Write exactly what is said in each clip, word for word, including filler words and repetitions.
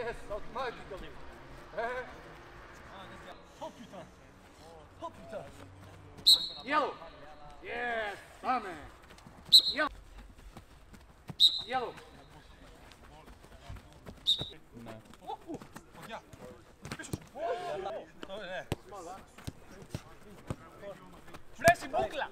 Yes, automatically. Eh? Oh putain. Oh putain. Yellow. Yes, Same. Yellow. Yellow. Flash in bucla.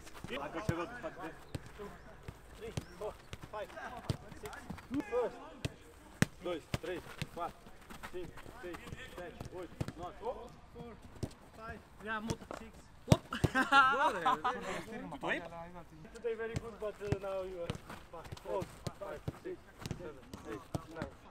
dois, três, quatro, cinco, seis, sete, oito, nove. Yeah, motor six. Today very good, but uh, now you are old. five, six, seven, eight, nine.